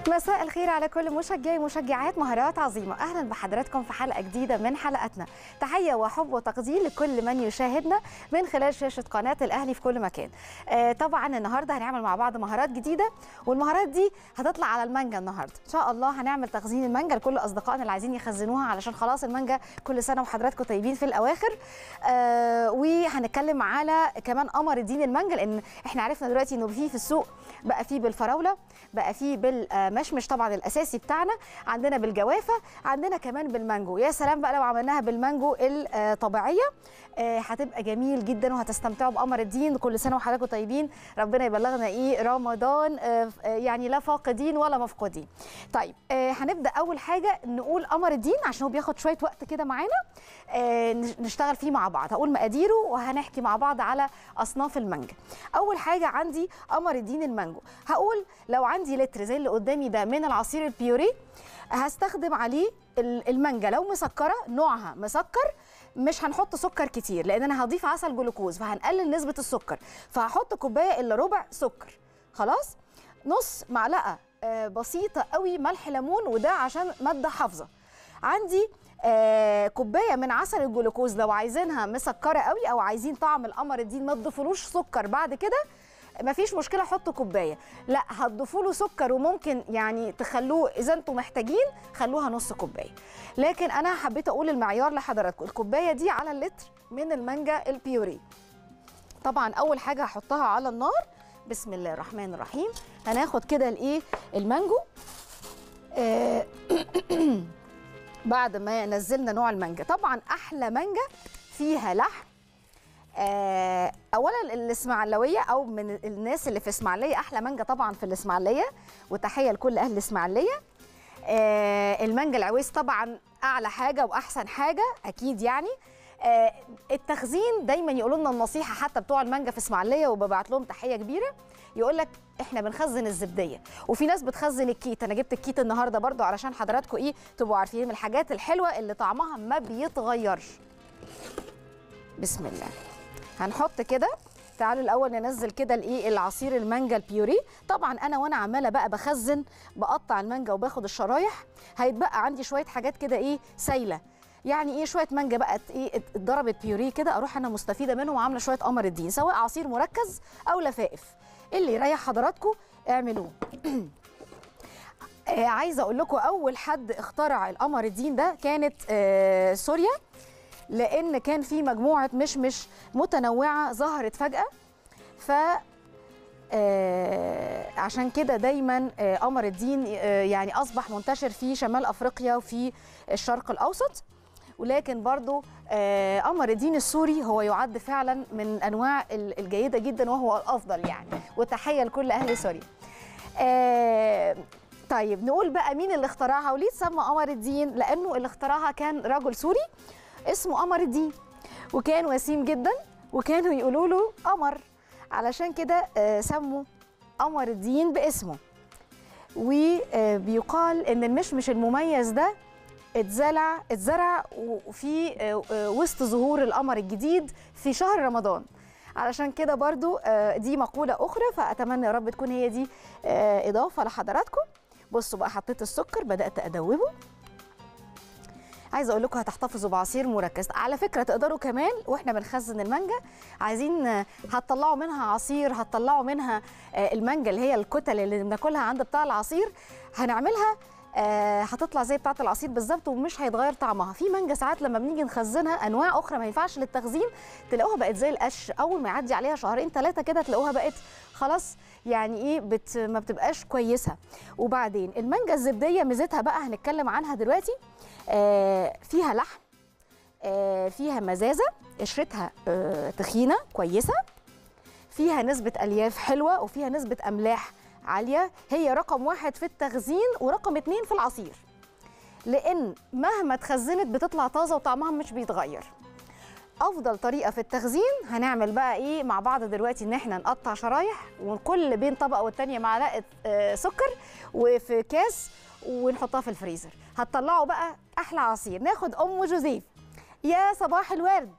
مساء الخير على كل مشجعي ومشجعات مهارات عظيمة. أهلا بحضراتكم في حلقة جديدة من حلقاتنا. تحية وحب وتقدير لكل من يشاهدنا من خلال شاشة قناة الأهلي في كل مكان. طبعا النهاردة هنعمل مع بعض مهارات جديدة، والمهارات دي هتطلع على المانجا النهاردة إن شاء الله. هنعمل تخزين المانجا لكل أصدقائنا اللي عايزين يخزنوها، علشان خلاص المانجا كل سنة وحضراتكم طيبين في الأواخر. وهنتكلم على كمان قمر الدين المانجا، لأن احنا عرفنا دلوقتي إنه في السوق بقى فيه بالفراولة، بقى فيه بالمشمش طبعا الاساسي بتاعنا، عندنا بالجوافه، عندنا كمان بالمانجو. يا سلام بقى لو عملناها بالمانجو الطبيعيه، هتبقى جميل جدا وهتستمتعوا بقمر الدين. كل سنه وحضراتكم طيبين، ربنا يبلغنا رمضان يعني لا فاقدين ولا مفقودين. طيب هنبدا اول حاجه نقول قمر الدين عشان هو بياخد شويه وقت كده معانا، نشتغل فيه مع بعض. هقول مقاديره وهنحكي مع بعض على اصناف المانجا. اول حاجه عندي قمر الدين المانجو، هقول لو عندي لتر زي اللي قدامي ده من العصير البيوري، هستخدم عليه المانجا لو مسكره، نوعها مسكر، مش هنحط سكر كتير لان انا هضيف عسل جلوكوز فهنقلل نسبه السكر، فهحط كوبايه الا ربع سكر. خلاص، نص معلقه بسيطه قوي ملح ليمون، وده عشان ماده حافظه. عندي كوبايه من عسل الجلوكوز لو عايزينها مسكره قوي او عايزين طعم القمر الدين ما تضيفولوش سكر بعد كده مفيش مشكله، حطوا كوبايه. لا هتضيفوا له سكر وممكن يعني تخلوه اذا انتم محتاجين خلوها نص كوبايه، لكن انا حبيت اقول المعيار لحضراتكم، الكوبايه دي على اللتر من المانجا البيوري. طبعا اول حاجه هحطها على النار، بسم الله الرحمن الرحيم. هناخد كده المانجو بعد ما نزلنا نوع المانجا. طبعا احلى مانجا فيها لحم. اولا الاسماعيلويه او من الناس اللي في اسماعيليه، احلى مانجا طبعا في الاسماعيليه، وتحيه لكل اهل الاسماعيليه. المانجا العويس طبعا اعلى حاجه واحسن حاجه اكيد يعني. التخزين دايما يقولوا لنا النصيحه، حتى بتوع المانجا في اسماعيليه وببعت لهم تحيه كبيره، يقول لك احنا بنخزن الزبديه، وفي ناس بتخزن الكيت. انا جبت الكيت النهارده برضو علشان حضراتكم تبقوا عارفين من الحاجات الحلوه اللي طعمها ما بيتغيرش. بسم الله. هنحط كده، تعالوا الاول ننزل كده العصير المانجا البيوري. طبعا انا وانا عماله بقى بخزن بقطع المانجا وباخد الشرايح، هيتبقى عندي شويه حاجات كده سايله، يعني شويه مانجا بقت اتضربت بيوري كده، اروح انا مستفيده منهم وعامله شويه قمر الدين، سواء عصير مركز او لفائف، اللي يريح حضراتكم اعملوه. عايزه اقول لكم اول حد اخترع القمر الدين ده كانت سوريا، لان كان في مجموعه مشمش متنوعه ظهرت فجاه، ف عشان كده دايما قمر الدين يعني اصبح منتشر في شمال افريقيا وفي الشرق الاوسط. ولكن برضو قمر الدين السوري هو يعد فعلا من الانواع الجيده جدا وهو الافضل يعني، وتحيه لكل اهل سوريا. طيب نقول بقى مين اللي اخترعها وليه اتسمى قمر الدين؟ لانه اللي اخترعها كان رجل سوري اسمه قمر الدين، وكان وسيم جدا وكانوا يقولوا له قمر، علشان كده سموا قمر الدين باسمه. وبيقال ان المشمش المميز ده اتزرع في وسط ظهور القمر الجديد في شهر رمضان، علشان كده برضو دي مقولة أخرى، فأتمنى يا رب تكون هي دي إضافة لحضراتكم. بصوا بقى، حطيت السكر بدأت أدوبه. عايزه اقول لكم هتحتفظوا بعصير مركز. على فكره تقدروا كمان واحنا بنخزن المانجا، عايزين هتطلعوا منها عصير، هتطلعوا منها المانجا اللي هي الكتل اللي بناكلها عند بتاع العصير، هنعملها هتطلع زي بتاعه العصير بالظبط ومش هيتغير طعمها. في مانجا ساعات لما بنيجي نخزنها انواع اخرى ما ينفعش للتخزين، تلاقوها بقت زي القش، اول ما يعدي عليها شهرين ثلاثه كده تلاقوها بقت خلاص يعني ما بتبقاش كويسه. وبعدين المانجا الزبديه ميزتها بقى هنتكلم عنها دلوقتي، فيها لحم، فيها مزازه، قشرتها تخينه كويسه، فيها نسبه الياف حلوه، وفيها نسبه املاح عاليه. هي رقم 1 في التخزين ورقم 2 في العصير، لان مهما اتخزنت بتطلع طازه وطعمها مش بيتغير. افضل طريقه في التخزين هنعمل بقى مع بعض دلوقتي، ان احنا نقطع شرايح وكل بين طبقه والتانيه معلقه سكر وفي كاس ونحطها في الفريزر. هتطلعوا بقى احلى عصير. ناخد ام جوزيف. يا صباح الورد،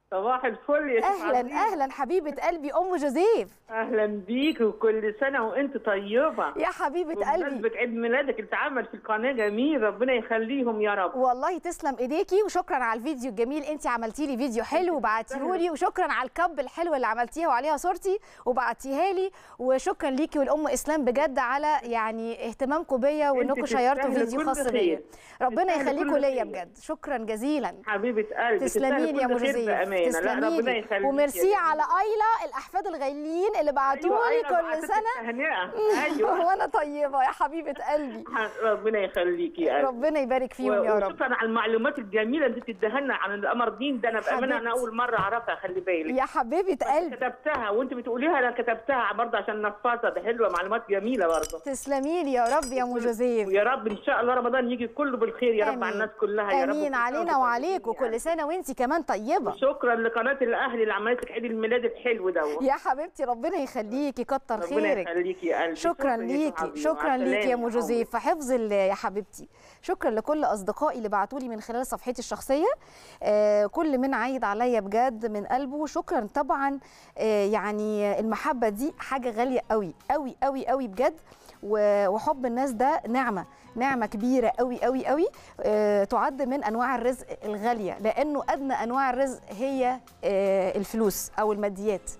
صباح الفل يا شيخ اهلا اهلا حبيبه قلبي ام جوزيف. اهلا بيك وكل سنه وانت طيبه يا حبيبه قلبي. بمناسبه عيد ميلادك اللي اتعمل في القناه جميل، ربنا يخليهم يا رب. والله تسلم ايديكي، وشكرا على الفيديو الجميل، انت عملتي لي فيديو حلو وبعتيه لي، وشكرا على الكب الحلوه اللي عملتيها وعليها صورتي وبعتيها لي، وشكرا ليكي والام اسلام بجد على يعني اهتمامكم بيا وانكم شيرتوا فيديو خاص بيا. ربنا يخليكم ليا بجد، شكرا جزيلا حبيبه قلبي. تسلمي لي يا مجوزيف، تسلمي لي وميرسي على ايلا الاحفاد الغاليين اللي بعتوا لي كل سنه. ايوه وانا طيبه يا حبيبه قلبي. ربنا يخليكي يا قلبي. ربنا يبارك فيهم يا رب. وشكرا على المعلومات الجميله اللي انت بتديها لنا عن القمر دين ده، انا بامانه انا اول مره اعرفها، خلي بالك يا حبيبه قلبي. كتبتها وانت بتقوليها، انا كتبتها برضه عشان نفاذها، ده حلوه، معلومات جميله برضه. تسلمي لي يا رب يا ام جوزيف. ويا رب ان شاء الله رمضان يجي كله بالخير يا رب على الناس كلها يا رب. امين علينا وعليك، وكل سنه وانت كمان طيبه. شكرا لقناه الاهلي اللي عملت لك عيد الميلاد الحلو ده يا حبيبتي، ربنا يخليكي، كتر خيرك. ربنا يخليكي يا قلبي. شكرا ليكي، شكرا ليكي يا ام جوزيف، في حفظ الله يا حبيبتي. شكرا لكل اصدقائي اللي بعتوا لي من خلال صفحتي الشخصيه، كل من عايد عليا بجد من قلبه، شكرا طبعا. يعني المحبه دي حاجه غاليه قوي قوي قوي قوي بجد، وحب الناس ده نعمه كبيره قوي قوي قوي، تعد من انواع الرزق الغاليه، لانه ادنى انواع الرزق هي الفلوس او الماديات.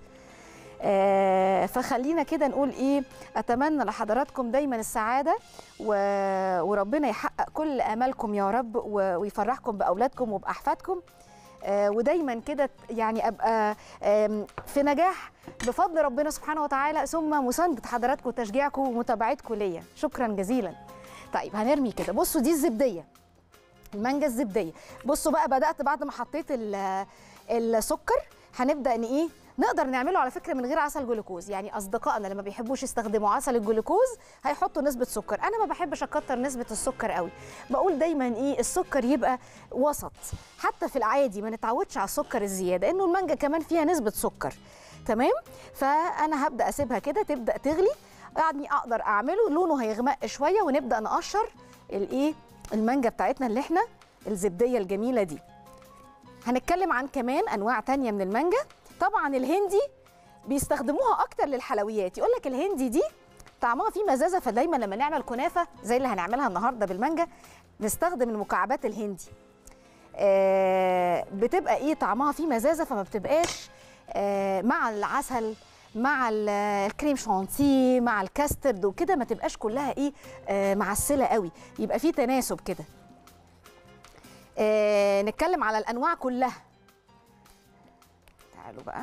فخلينا كده نقول ايه، اتمنى لحضراتكم دايما السعاده وربنا يحقق كل امالكم يا رب، ويفرحكم باولادكم وباحفادكم، ودايما كده يعني ابقى في نجاح بفضل ربنا سبحانه وتعالى، ثم مسانده حضراتكم وتشجيعكم ومتابعتكم ليا. شكرا جزيلا. طيب هنرمي كده، بصوا دي الزبديه، المانجا الزبديه. بصوا بقى، بدات بعد ما حطيت السكر، هنبدا ان ايه، نقدر نعمله على فكره من غير عسل جلوكوز. يعني اصدقائنا اللي ما بيحبوش يستخدموا عسل الجلوكوز هيحطوا نسبه سكر. انا ما بحبش اكتر نسبه السكر قوي، بقول دايما ايه، السكر يبقى وسط، حتى في العادي ما نتعودش على السكر الزياده، انه المانجا كمان فيها نسبه سكر. تمام. فانا هبدا اسيبها كده تبدا تغلي، يعني اقدر اعمله لونه هيغمق شويه، ونبدا نقشر الايه، المانجا بتاعتنا اللي احنا الزبديه الجميله دي. هنتكلم عن كمان انواع تانية من المانجا. طبعا الهندي بيستخدموها اكتر للحلويات، يقول لك الهندي دي طعمها فيه مزازه، فدايما لما نعمل كنافه زي اللي هنعملها النهارده بالمانجا نستخدم المكعبات الهندي. بتبقى ايه، طعمها فيه مزازه، فما بتبقاش مع العسل، مع الكريم شانتيه، مع الكاسترد وكده، ما تبقاش كلها ايه، معسله قوي، يبقى فيه تناسب كده. نتكلم على الانواع كلها. تعالوا بقى.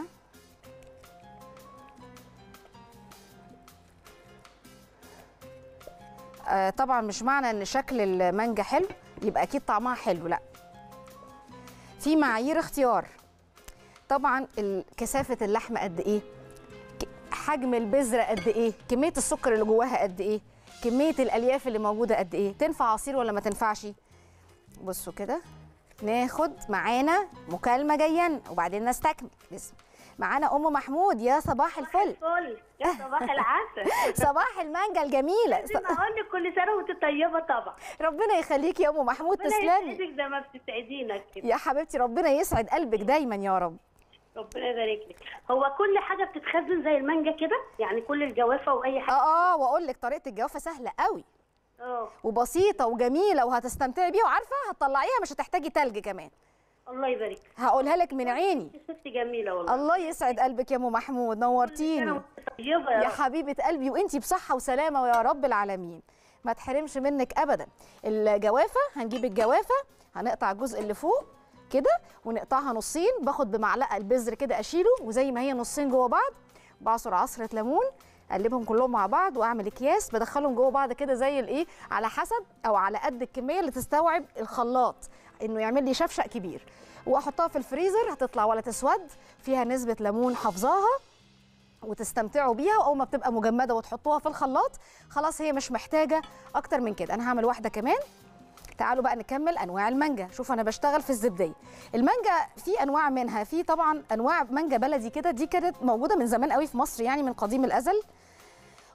طبعا مش معنى ان شكل المانجا حلو يبقى اكيد طعمها حلو، لا، في معايير اختيار. طبعا كثافه اللحم قد ايه، حجم البذره قد ايه، كميه السكر اللي جواها قد ايه، كميه الالياف اللي موجوده قد ايه، تنفع عصير ولا ما تنفعش. بصوا كده، ناخد معانا مكالمه جايه وبعدين نستكمل. معانا ام محمود. يا صباح الفل. يا صباح العسل. صباح المانجا الجميله. لازم اقول لك كل سنه وانت طيبه طبعا. ربنا يخليكي يا ام محمود، تسلمي. ربنا يسعدك زي ما بتسعدينا كده يا حبيبتي، ربنا يسعد قلبك دايما يا رب. ربنا يبارك لك. هو كل حاجه بتتخزن زي المانجا كده، يعني كل الجوافه واي حاجه؟ واقول لك طريقه الجوافه سهله قوي اه وبسيطه وجميله، وهتستمتعي بيها، وعارفه هتطلعيها مش هتحتاجي تلج كمان. الله يبارك. هقولها لك من عيني. ست جميله والله. الله يسعد قلبك يا ام محمود، نورتيني يا حبيبه قلبي، وانتي بصحه وسلامه ويا رب العالمين، ما تحرمش منك ابدا. الجوافه، هنجيب الجوافه، هنقطع الجزء اللي فوق كده ونقطعها نصين، باخد بمعلقه البذر كده اشيله، وزي ما هي نصين جوه بعض بعصر عصره ليمون، اقلبهم كلهم مع بعض واعمل اكياس بدخلهم جوه بعض كده زي الايه، على حسب او على قد الكميه اللي تستوعب الخلاط انه يعمل لي شفشق كبير، واحطها في الفريزر، هتطلع ولا تسود، فيها نسبه ليمون حافظاها وتستمتعوا بيها، واول ما بتبقى مجمده وتحطوها في الخلاط خلاص هي مش محتاجه اكتر من كده. انا هعمل واحده كمان. تعالوا بقى نكمل انواع المانجا. شوف انا بشتغل في الزبديه. المانجا في انواع منها، في طبعا انواع مانجا بلدي كده، دي كانت موجوده من زمان قوي في مصر، يعني من قديم الازل،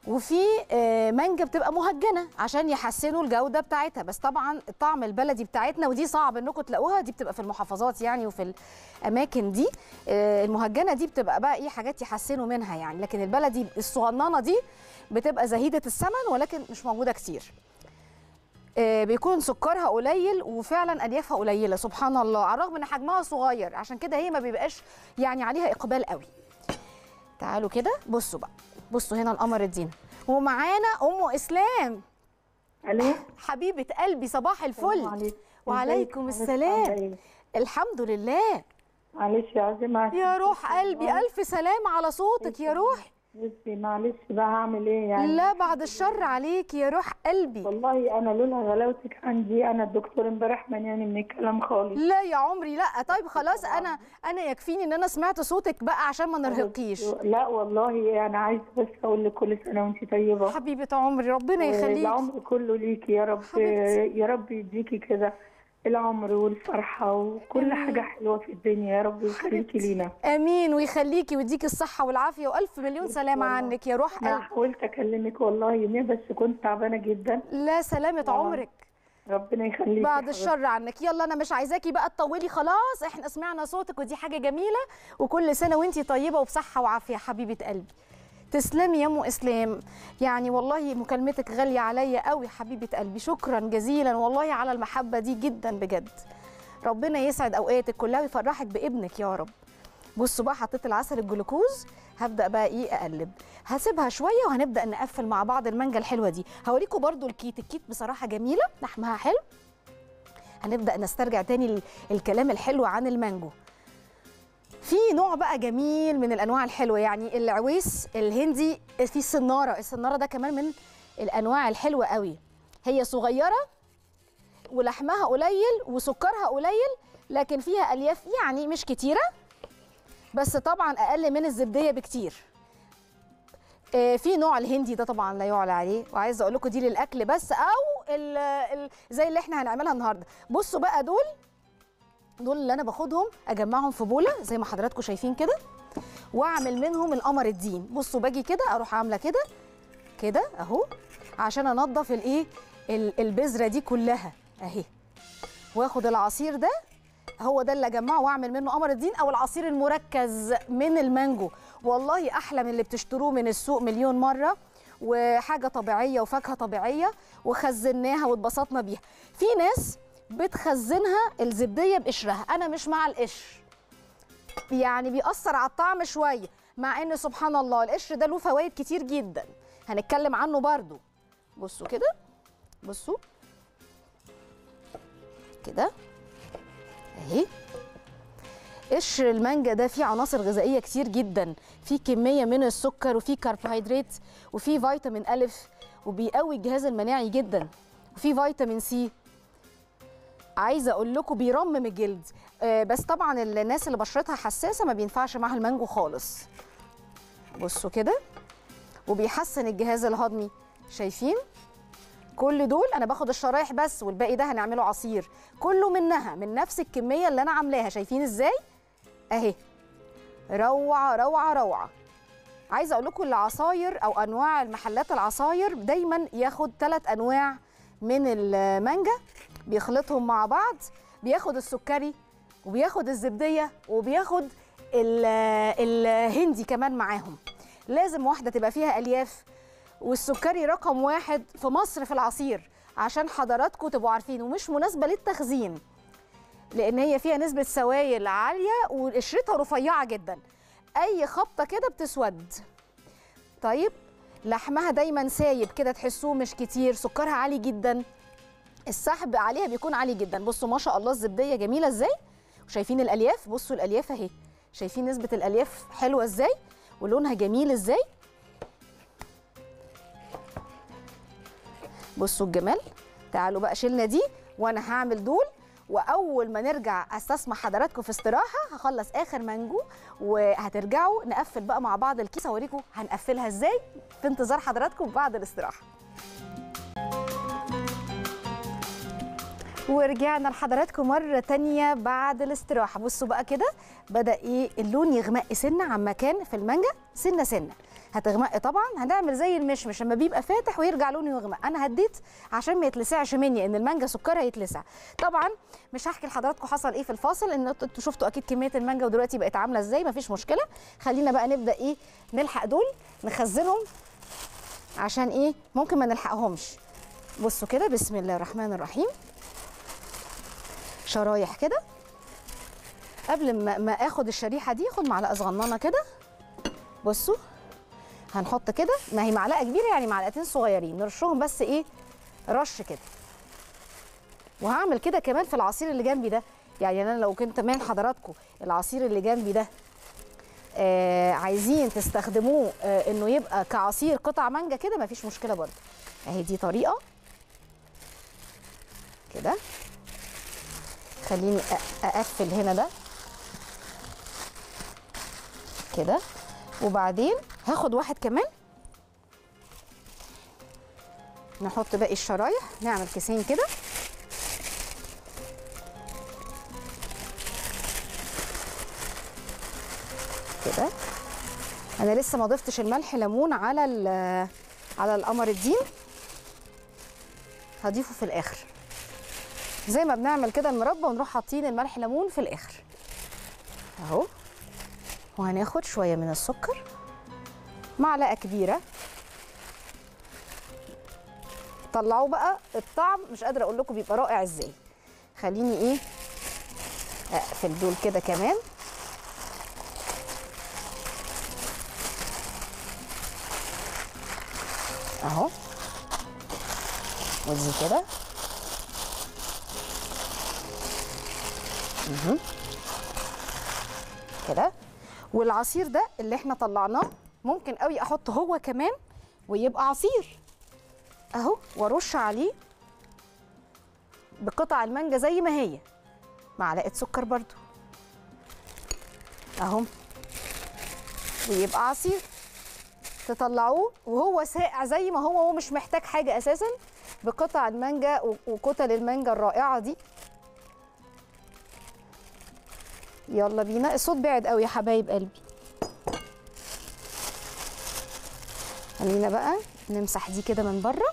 وفي مانجا بتبقى مهجنه عشان يحسنوا الجوده بتاعتها، بس طبعا الطعم البلدي بتاعتنا ودي صعب انكم تلاقوها، دي بتبقى في المحافظات يعني وفي الاماكن دي. المهجنه دي بتبقى بقى ايه حاجات يحسنوا منها يعني، لكن البلدي الصغننه دي بتبقى زهيده الثمن ولكن مش موجوده كتير. بيكون سكرها قليل وفعلا اليافها قليله سبحان الله، على الرغم ان حجمها صغير عشان كده هي ما بيبقاش يعني عليها اقبال قوي. تعالوا كده بصوا بقى، بصوا هنا القمر الدين، ومعانا ام اسلام. الو حبيبه قلبي صباح الفل. وعليكم السلام. الحمد لله. معلش يا عزيمة يا روح قلبي الف سلام على صوتك يا روح. بصي معلش بقى هعمل ايه يعني؟ لا بعد الشر عليك يا روح قلبي. والله انا لولا غلاوتك عندي انا الدكتور امبارح منعني من الكلام خالص. لا يا عمري لا. طيب خلاص انا يكفيني ان انا سمعت صوتك بقى عشان ما نرهقكيش. لا والله انا عايزه بس اقول لك كل سنه وانت طيبه حبيبه عمري، ربنا يخليكي. العمر كله ليكي يا رب حبيبتي. يا رب يديكي كده العمر والفرحة وكل حاجة حلوة في الدنيا يا رب ويخليكي لينا. امين ويخليكي ويديكي الصحة والعافية والف مليون سلامة عنك يا روح انا حاولت اكلمك والله يومين بس كنت تعبانة جدا. لا سلامة عمرك. ربنا يخليكي بعد الشر عنك. يلا انا مش عايزاكي بقى تطولي خلاص، احنا سمعنا صوتك ودي حاجة جميلة، وكل سنة وانتي طيبة وبصحة وعافية حبيبة قلبي. تسلمي يا ام اسلام، يعني والله مكالمتك غاليه عليا قوي حبيبه قلبي، شكرا جزيلا والله على المحبه دي جدا بجد. ربنا يسعد اوقاتك كلها ويفرحك بابنك يا رب. بصوا بقى حطيت العسل الجلوكوز، هبدا بقى ايه اقلب، هسيبها شويه وهنبدا نقفل مع بعض المانجا الحلوه دي. هوريكم برده الكيت بصراحه جميله لحمها حلو. هنبدا نسترجع تاني الكلام الحلو عن المانجو. في نوع بقى جميل من الانواع الحلوه يعني العويس الهندي، في السناره ده كمان من الانواع الحلوه قوي. هي صغيره ولحمها قليل وسكرها قليل لكن فيها الياف يعني مش كتيره، بس طبعا اقل من الزبديه بكتير. في نوع الهندي ده طبعا لا يعلى عليه، وعايزه اقول لكم دي للاكل بس او زي اللي احنا هنعملها النهارده. بصوا بقى دول اللي انا باخدهم اجمعهم في بوله زي ما حضراتكم شايفين كده، واعمل منهم القمر الدين. بصوا باجي كده اروح عامله كده اهو عشان انضف الايه البذره دي كلها اهي، واخد العصير ده هو ده اللي اجمعه واعمل منه قمر الدين، او العصير المركز من المانجو. والله احلى من اللي بتشتروه من السوق مليون مره، وحاجه طبيعيه وفاكهه طبيعيه وخزناها واتبسطنا بيها. في ناس بتخزنها الزبديه بقشرها، انا مش مع القشر، يعني بيأثر على الطعم شويه، مع ان سبحان الله القشر ده له فوائد كتير جدا هنتكلم عنه برضو. بصوا كده، بصوا كده اهي. قشر المانجا ده فيه عناصر غذائيه كتير جدا، فيه كميه من السكر وفيه كربوهيدرات وفيه فيتامين أ، وبيقوي الجهاز المناعي جدا، وفيه فيتامين سي. عايزه اقول لكم بيرمم الجلد، بس طبعا الناس اللي بشرتها حساسه ما بينفعش معاها المانجو خالص. بصوا كده، وبيحسن الجهاز الهضمي. شايفين كل دول انا باخد الشرايح بس، والباقي ده هنعمله عصير، كله منها من نفس الكميه اللي انا عاملاها. شايفين ازاي اهي، روعه روعه روعه. عايزه اقول لكم العصاير او انواع المحلات العصاير دايما ياخد 3 انواع من المانجا بيخلطهم مع بعض، بياخد السكري وبياخد الزبديه وبياخد الهندي كمان معاهم. لازم واحده تبقى فيها الياف، والسكري رقم 1 في مصر في العصير عشان حضراتكم تبقوا عارفين، ومش مناسبه للتخزين لان هي فيها نسبه سوائل عاليه وقشرتها رفيعه جدا، اي خبطه كده بتسود. طيب لحمها دايما سايب كده تحسوه مش كتير، سكرها عالي جدا، السحب عليها بيكون عالي جدا. بصوا ما شاء الله الزبديه جميله ازاي، وشايفين الالياف، بصوا الالياف اهي، شايفين نسبه الالياف حلوه ازاي ولونها جميل ازاي. بصوا الجمال. تعالوا بقى شيلنا دي وانا هعمل دول، واول ما نرجع استسمح حضراتكم في استراحه هخلص اخر مانجو وهترجعوا نقفل بقى مع بعض الكيسه، اوريكم هنقفلها ازاي في انتظار حضراتكم بعد الاستراحه. ورجعنا لحضراتكم مرة تانية بعد الاستراحة. بصوا بقى كده بدأ ايه اللون يغمق سنة عن مكان في المانجا، سنة هتغمق طبعا. هنعمل زي المشمش لما بيبقى فاتح ويرجع لونه يغمق. انا هديت عشان ما يتلسعش مني، ان المانجا سكرها يتلسع. طبعا مش هحكي لحضراتكم حصل ايه في الفاصل، ان انتوا شفتوا اكيد كميه المانجا ودلوقتي بقت عامله ازاي. مفيش مشكله، خلينا بقى نبدا ايه، نلحق دول نخزنهم، عشان ايه ممكن ما نلحقهمش. بصوا كده، بسم الله الرحمن الرحيم، شرايح كده. قبل ما اخد الشريحه دي اخد معلقه صغننه كده. بصوا هنحط كده، ما هي معلقه كبيره يعني معلقتين صغيرين، نرشهم بس ايه، رش كده. وهعمل كده كمان في العصير اللي جنبي ده. يعني انا لو كنت من حضراتكم العصير اللي جنبي ده عايزين تستخدموه انه يبقى كعصير قطع مانجا كده، مفيش مشكله برضه. اهي دي طريقه كده. خليني اقفل هنا ده كده، وبعدين هاخد واحد كمان، نحط باقي الشرايح، نعمل كيسين كده. كده انا لسه ما ضفتش الملح ليمون على القمر الدين، هضيفه في الاخر زي ما بنعمل كده المربى، ونروح حاطين الملح ليمون في الاخر اهو. وهناخد شويه من السكر، معلقه كبيره. طلعوا بقى الطعم، مش قادره اقول لكم بيبقى رائع ازاي. خليني ايه اقفل دول كده كمان. اهو، ودي كده كده. والعصير ده اللي احنا طلعناه ممكن قوي احطه هو كمان ويبقى عصير اهو، وارش عليه بقطع المانجا زي ما هي، معلقه سكر برضو اهو، ويبقى عصير. تطلعوه وهو ساقع زي ما هو مش محتاج حاجه اساسا، بقطع المانجا وكتل المانجا الرائعه دي. يلا بينا. الصوت بعد قوي يا حبايب قلبي. خلينا بقى نمسح دي كده من بره.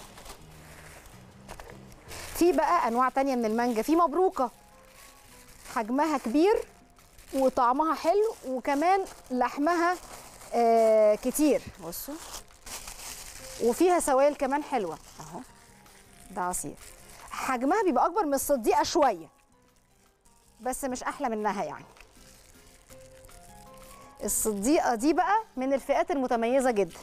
في بقى انواع تانية من المانجا، في مبروكه حجمها كبير وطعمها حلو وكمان لحمها كتير، بصوا، وفيها سوائل كمان حلوه اهو. ده عصير حجمها بيبقى اكبر من الصديقه شويه، بس مش احلى منها يعني. الصديقه دي بقى من الفئات المتميزه جدا،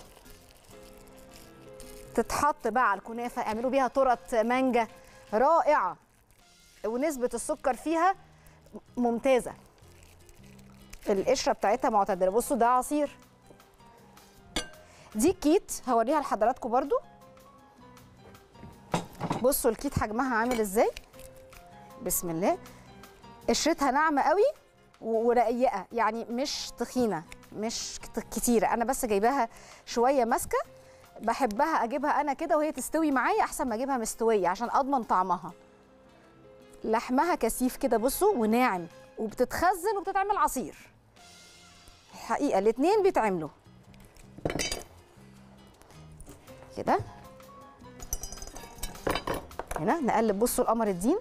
تتحط بقى على الكنافه، اعملوا بيها تورت مانجا رائعه، ونسبه السكر فيها ممتازه، القشره بتاعتها معتدله. بصوا ده عصير. دي كيت هوريها لحضراتكم برضو. بصوا الكيت حجمها عامل ازاي، بسم الله. قشرتها ناعمه قوي ورقيقه، يعني مش تخينه مش كتيره. انا بس جايباها شويه ماسكه، بحبها اجيبها انا كده وهي تستوي معايا احسن ما اجيبها مستويه عشان اضمن طعمها. لحمها كثيف كده بصوا وناعم، وبتتخزن وبتتعمل عصير. الحقيقه الاتنين بيتعملوا كده. هنا نقلب. بصوا القمر الدين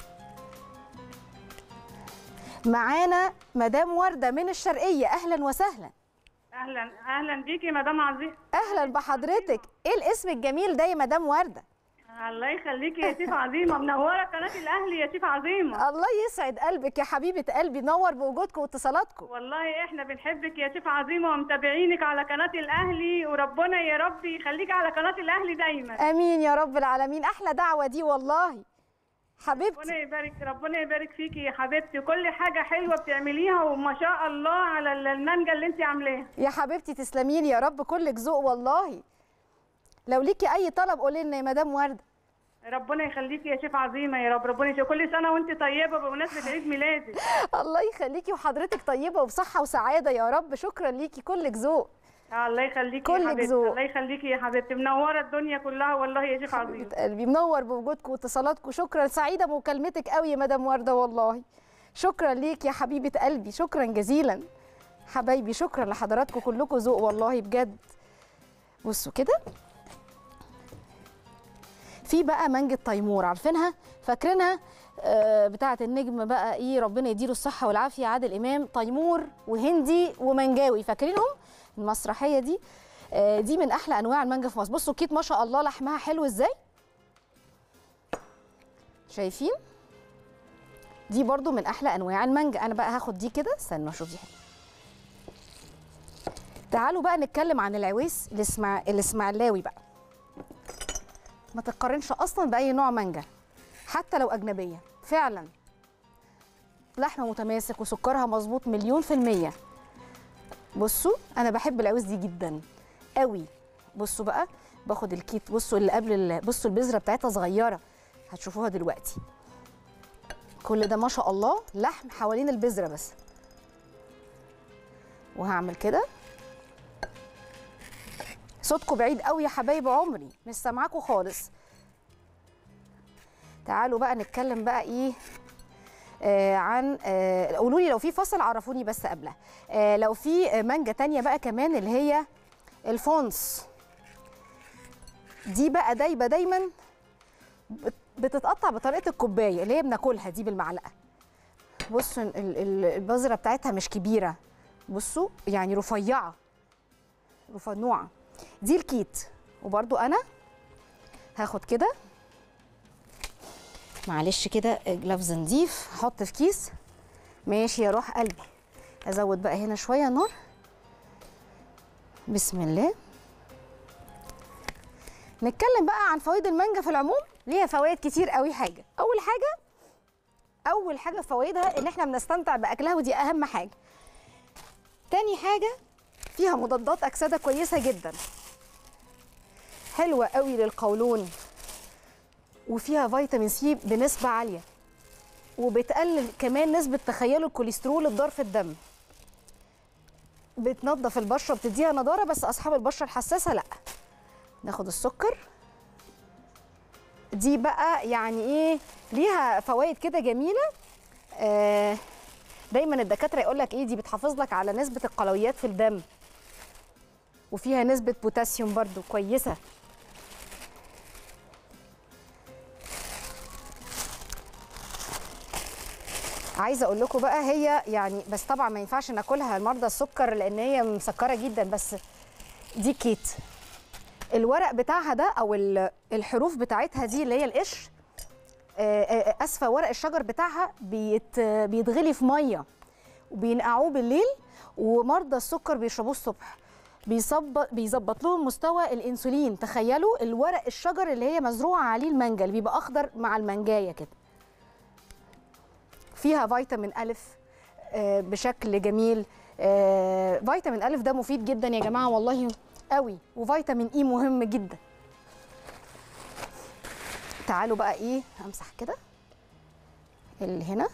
معانا مدام ورده من الشرقيه. اهلا وسهلا. اهلا اهلا بيكي مدام عظيم. اهلا بحضرتك. ايه الاسم الجميل ده يا مدام ورده؟ الله يخليكي يا شيف عظيمه، منوره قناه الاهلي يا شيف عظيمه. الله يسعد قلبك يا حبيبه قلبي، نور بوجودكم واتصالاتكم. والله احنا بنحبك يا شيف عظيمه ومتابعينك على قناه الاهلي، وربنا يا رب يخليكي على قناه الاهلي دايما. امين يا رب العالمين. احلى دعوه دي والله حبيبتي. ربنا يبارك فيكي يا حبيبتي، كل حاجه حلوه بتعمليها وما شاء الله على المانجا اللي انت عاملاها يا حبيبتي. تسلمي لي يا رب، كلك ذوق والله. لو ليكي اي طلب قولي لنا يا مدام ورده. ربنا يخليكي يا شيف عظيمه يا رب. ربنا يخليكي، كل سنه وانت طيبه بمناسبه عيد ميلادك. الله يخليكي، وحضرتك طيبه وبصحه وسعاده يا رب. شكرا ليكي، كلك ذوق. الله يخليكي كلك يا حبيبتي. ذوق. الله يخليكي يا حبيبتي، منوره الدنيا كلها والله يا شيخ عظيم. قلبي منور بوجودكم واتصالاتكم. شكرا، سعيده بمكالمتك قوي يا مدام ورده والله. شكرا ليك يا حبيبه قلبي، شكرا جزيلا. حبايبي شكرا لحضراتكم، كلكم ذوق والله بجد. بصوا كده. في بقى مانجة تيمور، عارفينها فاكرينها؟ بتاعه النجم بقى ايه، ربنا يديله الصحه والعافيه، عادل امام. تيمور وهندي ومنجاوي، فاكرينهم المسرحيه دي؟ دي من احلى انواع المانجا في مصر. بصوا الكيت ما شاء الله لحمها حلو ازاي، شايفين؟ دي برضو من احلى انواع المانجا. انا بقى هاخد دي كده، استنوا اشوف دي حلوه. تعالوا بقى نتكلم عن العويس الاسماعيلاوي بقى. ما تتقارنش اصلا باي نوع مانجا حتى لو اجنبيه، فعلا لحمه متماسك وسكرها مظبوط مليون في الميه. بصوا انا بحب العويس دي جدا قوي. بصوا بقى باخد الكيت، بصوا اللي قبل بصوا البذره بتاعتها صغيره، هتشوفوها دلوقتي. كل ده ما شاء الله لحم حوالين البذره بس. وهعمل كده. صوتكم بعيد قوي يا حبايب عمري، مش سامعاكم خالص. تعالوا بقى نتكلم بقى ايه عن قولوا لي لو في فصل، عرفوني بس قبلها. لو في مانجا تانية بقى كمان اللي هي الفونس. دي بقى دايما بتتقطع بطريقه الكوبايه اللي هي بناكلها دي بالمعلقه. بصوا البذره بتاعتها مش كبيره، بصوا يعني رفيعه رفنوعه. دي الكيت. وبرده انا هاخد كده، معلش كده جلافز نضيف، هحط في كيس. ماشي يا روح قلبي. ازود بقى هنا شويه نار. بسم الله. نتكلم بقى عن فوائد المانجا في العموم. ليها فوائد كتير قوي. اول حاجه فوائدها ان احنا بنستمتع باكلها، ودي اهم حاجه. تاني حاجه فيها مضادات اكسده كويسه جدا، حلوه قوي للقولون، وفيها فيتامين سي بنسبه عاليه، وبتقلل كمان نسبه تخيلوا الكوليسترول الضار في الدم. بتنظف البشره، بتديها نضاره، بس اصحاب البشره الحساسه لا. ناخد السكر. دي بقى يعني ايه، ليها فوائد كده جميله. دايما الدكاتره يقول لك ايه، دي بتحافظ لك على نسبه القلويات في الدم، وفيها نسبه بوتاسيوم برضو كويسه. عايزه اقول لكم بقى هي يعني، بس طبعا ما ينفعش ناكلها لمرضى السكر لان هي مسكره جدا. بس دي كيت. الورق بتاعها ده او الحروف بتاعتها دي اللي هي القشر، اسفه، ورق الشجر بتاعها بيتغلي في ميه وبينقعوه بالليل، ومرضى السكر بيشربوه الصبح. بيظبط لهم مستوى الانسولين. تخيلوا الورق الشجر اللي هي مزروعه عليه المانجا، اللي بيبقى اخضر مع المانجايه كده. فيها فيتامين ألف بشكل جميل. فيتامين ألف ده مفيد جدا يا جماعه والله قوي، وفيتامين اي مهم جدا. تعالوا بقى ايه، امسح كده اللي هنا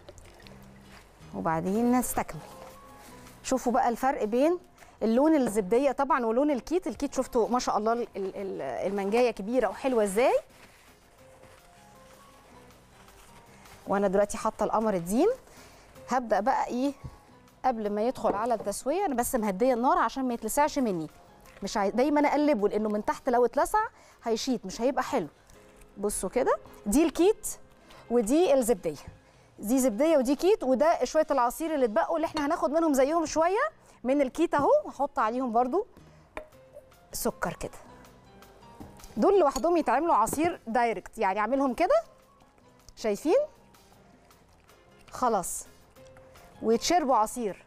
وبعدين نستكمل. شوفوا بقى الفرق بين اللون الزبديه طبعا ولون الكيت. الكيت شفتوا ما شاء الله المانجايه كبيره وحلوه ازاي. وانا دلوقتي حاطه القمر الدين. هبدا بقى ايه قبل ما يدخل على التسويه، انا بس مهديه النار عشان ما يتلسعش مني. مش دايما اقلبه لانه من تحت لو اتلسع هيشيط، مش هيبقى حلو. بصوا كده، دي الكيت ودي الزبديه. دي زبديه ودي كيت، وده شويه العصير اللي اتبقوا اللي احنا هناخد منهم زيهم شويه من الكيت اهو. هحط عليهم برضو سكر كده. دول لوحدهم يتعملوا عصير دايركت، يعني اعملهم كده شايفين خلاص ويتشربوا عصير.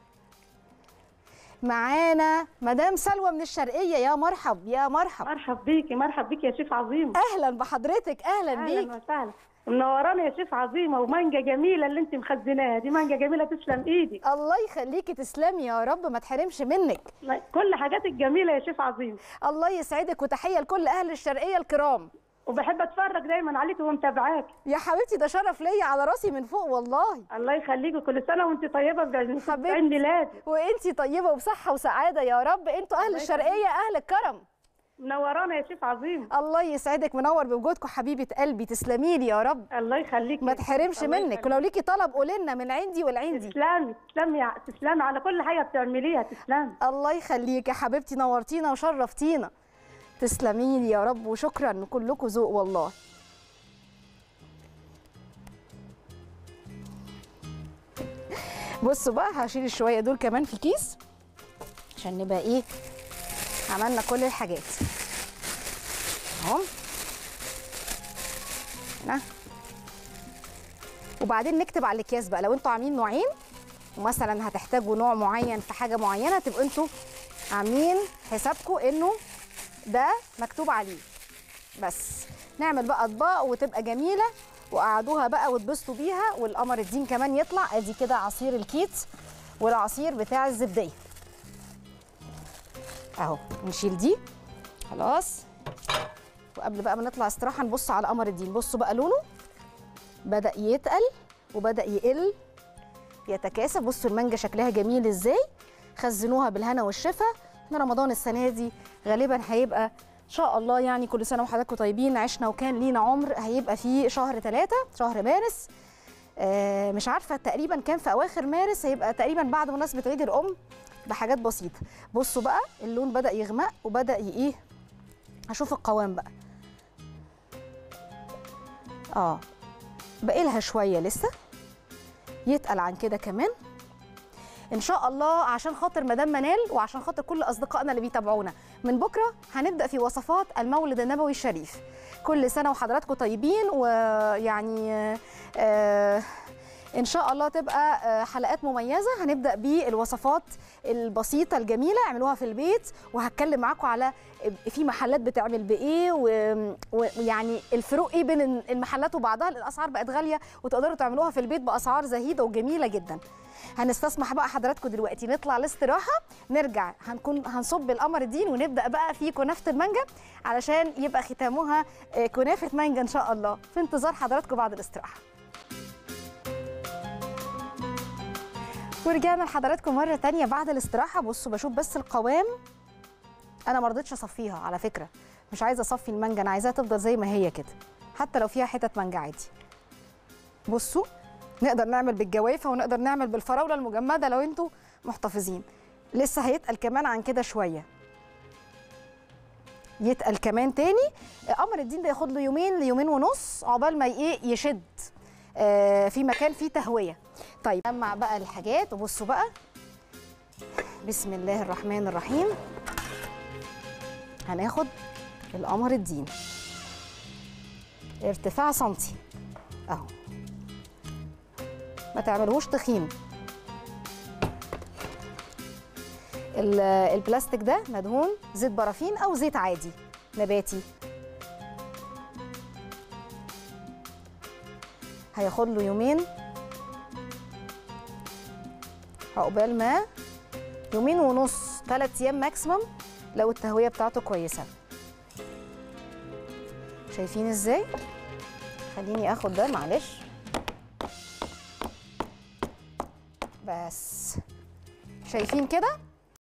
معانا مدام سلوى من الشرقيه. يا مرحب يا مرحب. مرحب بيكي يا شيف عظيم. اهلا بحضرتك. اهلا بيك. اهلا وسهلا. منوراني يا شيف عظيمه، ومانجا جميله اللي انت مخزناها دي، مانجا جميله تسلم ايدك. الله يخليكي، تسلمي يا رب، ما تحرمش منك. كل حاجاتك جميله يا شيف عظيم. الله يسعدك، وتحيه لكل اهل الشرقيه الكرام. وبحب اتفرج دايما عليكي ومتابعاك يا حبيبتي، ده شرف ليا على راسي من فوق والله. الله يخليكي، كل سنه وانت طيبه بعيد ميلادك. وانت طيبه وبصحه وسعاده يا رب. انتوا اهل الشرقيه اهل الكرم. منورانا يا شيف عظيم. الله يسعدك، منور بوجودكم حبيبه قلبي، تسلمي لي يا رب. الله يخليكي، ما تحرمش منك، ولو ليكي طلب قولي لنا من عندي والعندي. تسلمي تسلمي على كل حاجه بتعمليها، تسلمي. الله يخليكي يا حبيبتي، نورتينا وشرفتينا. تسلمي لي يا رب، وشكرا، كلكم ذوق والله. بصوا بقى، هشيل الشويه دول كمان في كيس عشان نبقى ايه، عملنا كل الحاجات اهو هنا. وبعدين نكتب على الاكياس بقى، لو انتوا عاملين نوعين ومثلا هتحتاجوا نوع معين في حاجه معينه، تبقوا انتوا عاملين حسابكم انه ده مكتوب عليه. بس نعمل بقى اطباق وتبقى جميله، وقعدوها بقى واتبسطوا بيها، والقمر الدين كمان يطلع. ادي كده عصير الكيت والعصير بتاع الزبديه اهو. نشيل دي خلاص. وقبل بقى ما نطلع استراحه نبص على قمر الدين. بصوا بقى لونه بدأ يتقل وبدأ يقل يتكاثف. بصوا المانجا شكلها جميل ازاي. خزنوها بالهنا والشفا. احنا رمضان السنه دي غالبا هيبقى ان شاء الله، يعني كل سنه وحضراتكم طيبين، عشنا وكان لينا عمر. هيبقى في شهر 3 شهر مارس، مش عارفه تقريبا كان في اواخر مارس، هيبقى تقريبا بعد مناسبه عيد الام بحاجات بسيطه. بصوا بقى اللون بدأ يغمق وبدأ ايه، هشوف القوام بقى. باقي لها شويه لسه، يتقل عن كده كمان ان شاء الله، عشان خاطر مدام منال وعشان خاطر كل اصدقائنا اللي بيتابعونا. من بكره هنبدا في وصفات المولد النبوي الشريف. كل سنه وحضراتكم طيبين، ويعني ان شاء الله تبقى حلقات مميزه. هنبدا بالوصفات البسيطه الجميله، اعملوها في البيت، وهتكلم معاكم على في محلات بتعمل بايه، ويعني الفروق ايه بين المحلات وبعضها. الاسعار بقت غاليه وتقدروا تعملوها في البيت باسعار زهيده وجميله جدا. هنستسمح بقى حضراتكم دلوقتي نطلع الاستراحه، نرجع هنصب القمر الدين ونبدا بقى في كنافه المانجا علشان يبقى ختامها كنافه مانجا ان شاء الله. في انتظار حضراتكم بعد الاستراحه. ورجعنا لحضراتكم مره تانية بعد الاستراحه. بصوا بشوف بس القوام، انا ما رضيتش اصفيها على فكره، مش عايزه اصفي المانجا، انا عايزاها تفضل زي ما هي كده حتى لو فيها حتت مانجا عادي. بصوا نقدر نعمل بالجوافه ونقدر نعمل بالفراوله المجمده لو انتوا محتفظين. لسه هيتقل كمان عن كده شويه، يتقل كمان تاني. قمر الدين ده ياخد له يومين ليومين ونص عقبال ما يشد في مكان فيه تهويه. طيب نجمع بقى الحاجات، وبصوا بقى بسم الله الرحمن الرحيم. هناخد القمر الدين ارتفاع سنتي اهو، ما تعملوش تخين. البلاستيك ده مدهون زيت بارافين او زيت عادي نباتي. هياخد له يومين عقبال ما، يومين ونص 3 ايام ماكسيمم لو التهويه بتاعته كويسه. شايفين ازاي؟ خليني اخد ده معلش بس. شايفين كده؟